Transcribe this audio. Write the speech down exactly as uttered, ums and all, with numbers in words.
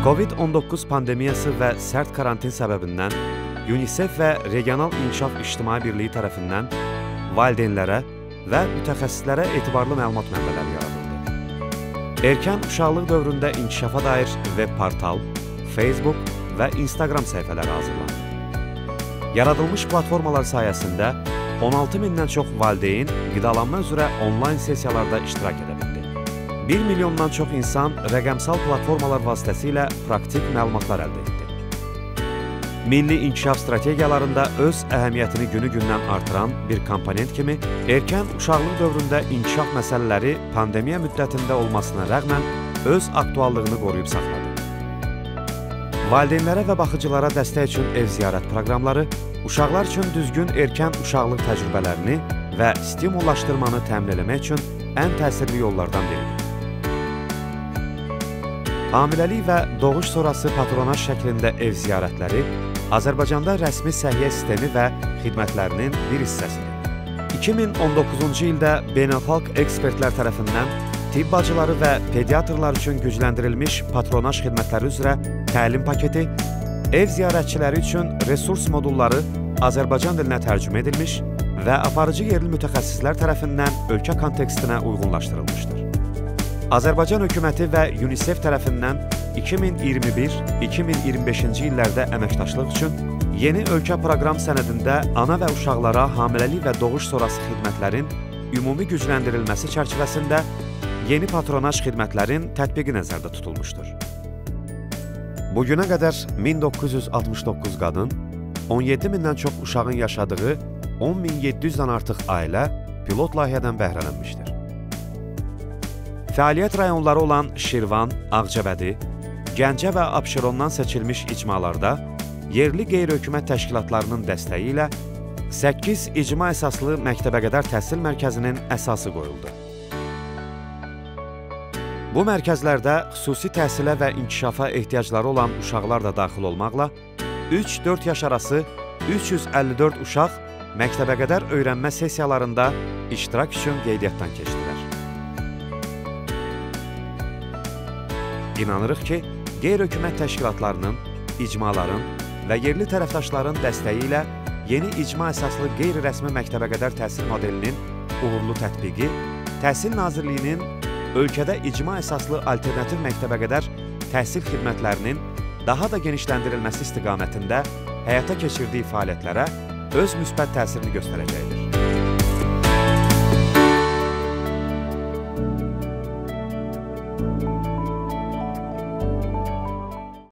Covid on doqquz pandemiyası və sərt karantin səbəbindən UNICEF və Regional İnkişaf İctimai Birliyi tərəfindən valideynlərə və mütəxəssislərə etibarlı məlumat mənbələri yaradıldı. Erkən uşaqlıq dövründə inkişafa dair web portal, Facebook və Instagram səhifələri hazırlandı. Yaradılmış platformalar sayəsində on altı mindən çox valideyn qidalanma üzrə onlayn sessiyalarda iştirak edə bildi. bir milyondan çox insan rəqəmsal platformalar vasitəsilə praktik məlumatlar əldə etdi. Milli inkişaf strategiyalarında öz əhəmiyyətini günü-gündən artıran bir komponent kimi, erkən uşaqlıq dövründə inkişaf məsələləri pandemiya müddətində olmasına rəğmən öz aktuallığını qoruyub saxladı. Valideynlərə və baxıcılara dəstək üçün ev ziyarət proqramları, uşaqlar üçün düzgün erkən uşaqlıq təcrübələrini və stimullaşdırmanı təmin etmək üçün ən təsirli yollardan biridir. Hamiləlik və doğuş sonrası patronaj şəklində ev ziyarətləri Azərbaycanda rəsmi səhiyyə sistemi və xidmətlərinin bir hissəsidir. iki min on doqquzuncu ildə beynəlxalq ekspertlər tərəfindən tibb bacıları və pediatrlar üçün gücləndirilmiş patronaj xidmətləri üzrə təlim paketi, ev ziyarətçiləri üçün resurs modulları Azərbaycan dilinə tərcümə edilmiş və aparıcı yerli mütəxəssislər tərəfindən ölkə kontekstinə uyğunlaşdırılmışdır. Azərbaycan hökuməti və UNICEF tərəfindən iki min iyirmi bir iki min iyirmi beşinci illərdə əməkdaşlıq üçün yeni ölkə proqram sənədində ana və uşaqlara hamiləlik və doğuş sonrası xidmətlərin ümumi gücləndirilməsi çərçivəsində yeni patronaj xidmətlərin tətbiqi nəzərdə tutulmuşdur. Bugünə qədər min doqquz yüz altmış doqquz qadın, on yeddi mindən çox uşağın yaşadığı on min yeddi yüzdən artıq ailə pilot layihədən bəhrələnmişdir. Fəaliyyət rayonları olan Şirvan, Ağcabədi, Gəncə və Abşerondan seçilmiş icmalarda yerli qeyri-hökumət təşkilatlarının dəstəyi ilə səkkiz icma əsaslı məktəbəqədər təhsil mərkəzinin əsası qoyuldu. Bu mərkəzlərdə xüsusi təhsilə və inkişafa ehtiyacları olan uşaqlar da daxil olmaqla üç dörd yaş arası üç yüz əlli dörd uşaq məktəbəqədər öyrənmə sessiyalarında iştirak üçün qeydiyyatdan keçdilər. İnanırıq ki, qeyri-hökumət təşkilatlarının, icmaların və yerli tərəfdaşların dəstəyi ilə yeni icma əsaslı qeyri-rəsmi məktəbəqədər təhsil modelinin uğurlu tətbiqi, Təhsil Nazirliyinin ölkədə icma əsaslı alternativ məktəbəqədər təhsil xidmətlərinin daha da genişləndirilməsi istiqamətində həyata keçirdiyi fəaliyyətlərə öz müsbət təsirini göstərəcəkdir. Thank you.